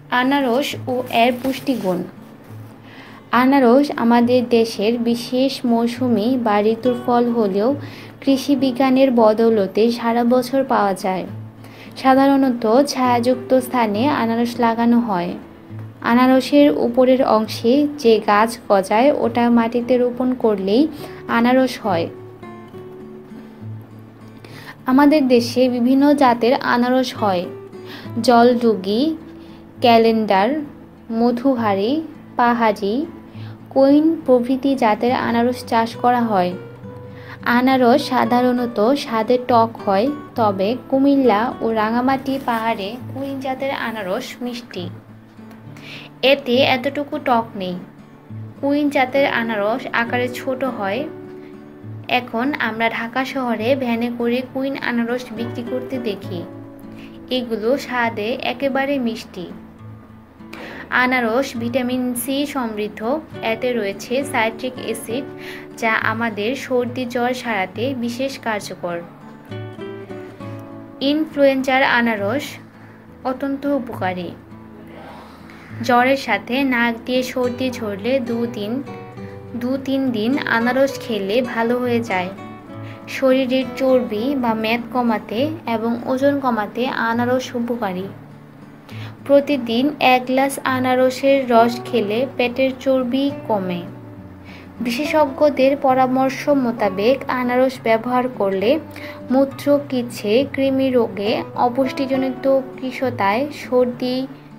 আনারস ও এর পুষ্টিগুণ। আনারস আমাদের দেশের বিশেষ মৌসুমি বা ঋতুর ফল হলেও কৃষি বিজ্ঞানের বদৌলতে সারা বছর পাওয়া যায়। সাধারণত ছায়াযুক্ত স্থানে আনারস লাগানো হয়। আনারসের উপরের অংশে যে গাছ গজায় ওটা মাটিতে রোপণ করলেই আনারস হয়। আমাদের দেশে বিভিন্ন জাতের আনারস হয়। জলডুগি, ক্যালেন্ডার, মধুহারি, পাহাড়ি, কুইন প্রভৃতি জাতের আনারস চাষ করা হয়। আনারস সাধারণত স্বাদে টক হয়, তবে কুমিল্লা ও রাঙামাটি পাহাড়ে কুইন জাতের আনারস মিষ্টি। এতে এতটুকু টক নেই। কুইন জাতের আনারস আকারে ছোট হয়। এখন আমরা ঢাকা শহরে ভ্যানে করে কুইন আনারস বিক্রি করতে দেখি। এগুলো স্বাদে একেবারে মিষ্টি। আনারস ভিটামিন সি সমৃদ্ধ। এতে রয়েছে সাইট্রিক অ্যাসিড, যা আমাদের সর্দি জ্বর সারাতে বিশেষ কার্যকর। ইনফ্লুয়েঞ্জার আনারস অত্যন্ত উপকারী। জ্বরের সাথে নাক দিয়ে সর্দি ঝরলে 2-3 দিন আনারস খেলে ভালো হয়ে যায়। শরীরের চর্বি বা মেদ কমাতে এবং ওজন কমাতে আনারস উপকারী। প্রতিদিন 1 গ্লাস আনারসের রস খেলে পেটের চর্বি কমে। বিশেষজ্ঞদের পরামর্শ মোতাবেক আনারস ব্যবহার করলে মূত্রকিচ্ছে, কৃমি রোগে, অপুষ্টিজনিত কৃশতায়, সর্দি,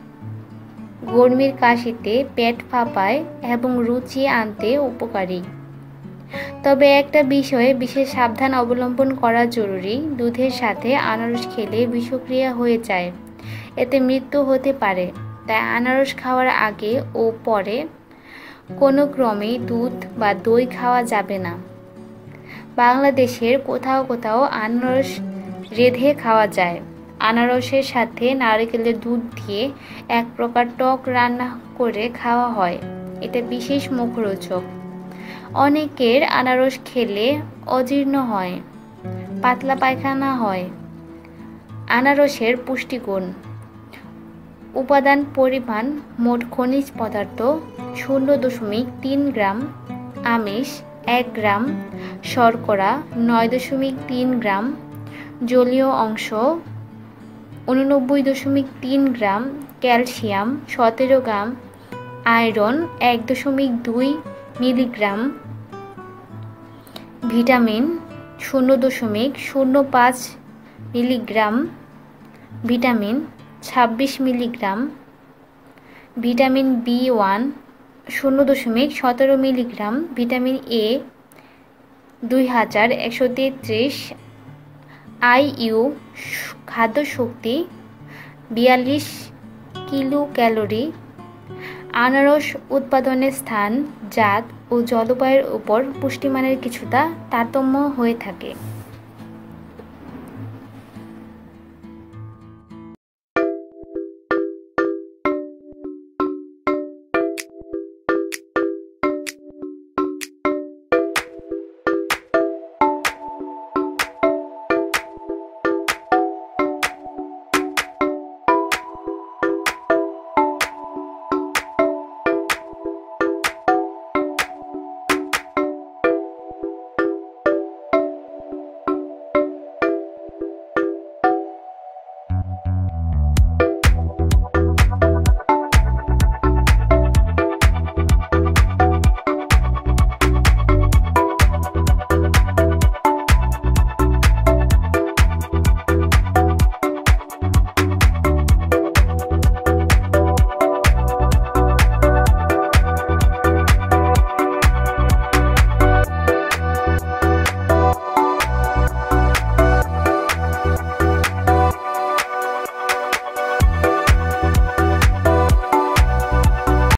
গরমির কাশিতে, পেট ফাঁপায় এবং রুচি আনতে উপকারী। তবে একটা বিষয়ে বিশেষ সাবধান অবলম্বন করা জরুরি। দুধের সাথে আনারস খেলে বিষক্রিয়া হয়ে যায়। এতে মৃত্যু হতে পারে। তাই আনারস খাওয়ার আগে ও পরে কোনো ক্রমেই দুধ বা দই খাওয়া যাবে না। বাংলাদেশের কোথাও কোথাও আনারস রেঁধে খাওয়া যায়। আনারসের সাথে নারকেলের দুধ দিয়ে এক প্রকার টক রান্না করে খাওয়া হয়। এটা বিশেষ মুখরোচক। অনেকের আনারস খেলে অজীর্ণ হয়, পাতলা পায়খানা হয়। আনারসের পুষ্টিগুণ। উপাদান পরিমাণ: মোট খনিজ পদার্থ 0.3 গ্রাম, আমিষ 1 গ্রাম, শর্করা 9.3 গ্রাম, জলীয় অংশ 89.3 গ্রাম, ক্যালসিয়াম 17 গ্রাম, iron 1.2 milligram, vitamin 0.05 milligram, vitamin 26 milligram, vitamin B one 0.17 milligram, vitamin A 2133, IU খাদ্য শক্তি 42 কিলো ক্যালোরি। আনারস উৎপাদনের স্থান, জাত ও জলবায়ুর উপর পুষ্টিমানের কিছুটা তারতম্য হয়ে থাকে।